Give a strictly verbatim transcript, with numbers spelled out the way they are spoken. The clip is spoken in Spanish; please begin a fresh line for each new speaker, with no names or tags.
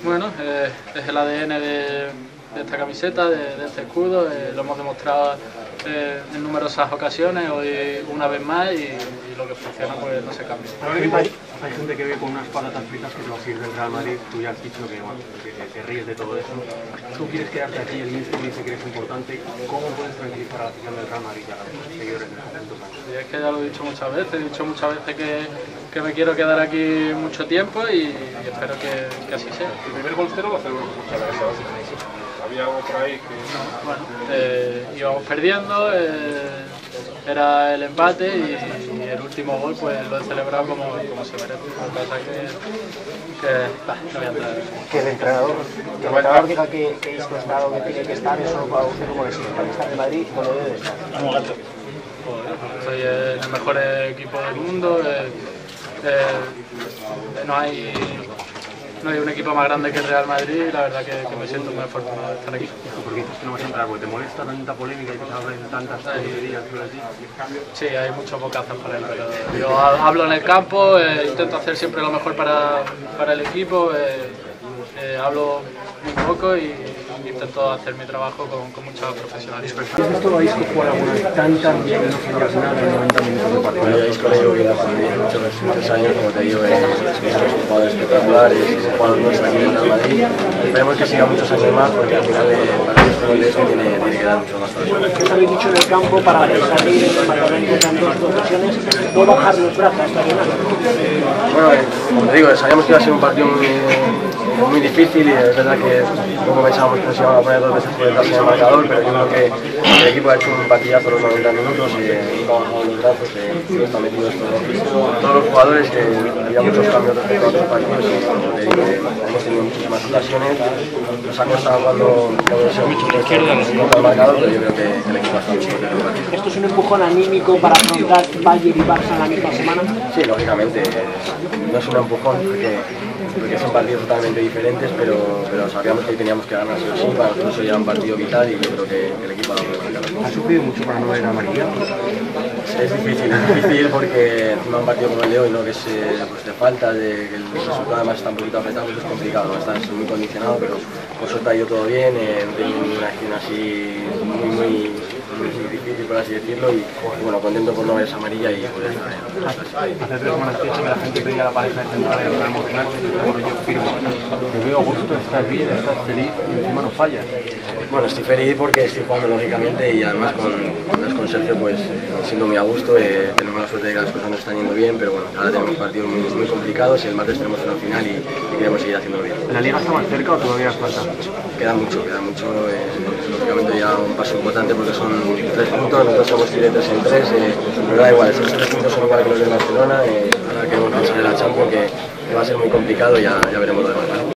Bueno, eh, es el A D N de, de esta camiseta, de, de este escudo, eh, lo hemos demostrado eh, en numerosas ocasiones, hoy una vez más, y, y lo que funciona pues no se cambia.
Hay, hay gente que ve con unas patatas fritas que te vas a ir del Real Madrid, tú ya has dicho que, bueno, que te ríes de todo eso. Tú quieres quedarte aquí, el míster dice que eres importante. ¿Cómo puedes tranquilizar a la afición del Real Madrid y a los seguidores del conjunto?
Y es que ya lo he dicho muchas veces, he dicho muchas veces que, que me quiero quedar aquí mucho tiempo y, y espero que, que así sea.
El primer gol cero lo celebró muchas veces. Había algo por ahí que...
No, bueno, eh, íbamos perdiendo, eh, era el empate y, y el último gol pues lo he celebrado como, como se merece. Lo que pasa es que, que bah, no voy a entrar.
Que el entrenador, que el entrenador diga que, que esto está lo que tiene que estar, eso para usted como es el estar de Madrid no lo debe de estar.
Soy el mejor equipo del mundo, eh, eh, no hay no hay un equipo más grande que el Real Madrid y la verdad que, que me siento muy afortunado de estar aquí.
¿Por qué dices que no vas a entrar? ¿Porque te molesta tanta polémica y que se hablen tantas tonterías por allí?
Sí, hay muchos bocazos para él, pero yo hablo en el campo, eh, intento hacer siempre lo mejor para, para el equipo, eh, eh, hablo muy poco y intento hacer mi trabajo con, con mucha profesionalismo.
¿Has visto a Isco jugar alguna vez tan tan bien y no fallas nada en noventa minutos de partido?
Bueno, yo a Isco le llevo viendo hace muchos, muchos años, como te digo, es un jugador espectacular, es un jugador nuestro aquí en el Real Madrid. Esperemos que siga muchos años más porque al final de partidos de eso tiene, tiene que dar mucho más para
¿Qué os habéis dicho en el campo para salir, para que en dos ocasiones, no bajar los brazos hasta llegar?
Bueno, como te digo, sabíamos que iba a ser un partido muy, muy difícil y es verdad que poco pensábamos que nos iban a poner dos veces por detrás en el marcador, pero yo creo que el equipo ha hecho un partidazo los noventa minutos y eh, nunca ha bajado los brazos, eh, está metido todos, todos los jugadores, que eh, había muchos cambios respecto a otros partidos y como te digo, hemos tenido muchísimas ocasiones, nos ha costado cuando hemos sido mucho contra el marcador, pero yo creo que, que el equipo ha estado mucho mejor el partido.
¿Esto es un empujón anímico para afrontar Bayern y Barça en la misma semana?
Sí, lógicamente, no es un empujón porque, porque son partidos totalmente diferentes, pero, pero sabíamos que teníamos que ganar sí o sí, para nosotros era un partido vital y yo creo que, que el equipo ha dado una cara.
¿Has sufrido mucho para no ver amarilla?
Es difícil, es difícil porque encima un partido como el de hoy, ¿no? que es eh, pues de falta, de que el resultado además está un poquito apretado, pues es complicado, ¿no? Estás muy condicionado, pero por suerte ha ido todo bien, eh, no tengo ninguna acción así muy, muy, muy difícil, por así decirlo, y, y bueno, contento por no ver esa amarilla y por estar ahí.
Hace tres semanas que la gente pedía a la pareja de central en el Real Madrid, bueno, yo firmo, te veo a gusto, estás bien, estás feliz y encima no fallas.
Bueno, estoy feliz porque estoy jugando lógicamente y además con, con, con Sergio pues siendo muy a gusto, eh, tenemos la suerte de que las cosas no están yendo bien, pero bueno, ahora tenemos partidos muy, muy complicados y el martes tenemos una final y, y queremos seguir haciéndolo bien.
¿La liga está más cerca o todavía falta?
Queda mucho, queda mucho, eh, lógicamente ya un paso importante porque son tres puntos, nosotros somos tres en tres, eh, pero da igual, esos tres puntos son igual que los de Barcelona, eh, ahora queremos pensar en la Champions que, que va a ser muy complicado y ya, ya veremos lo demás.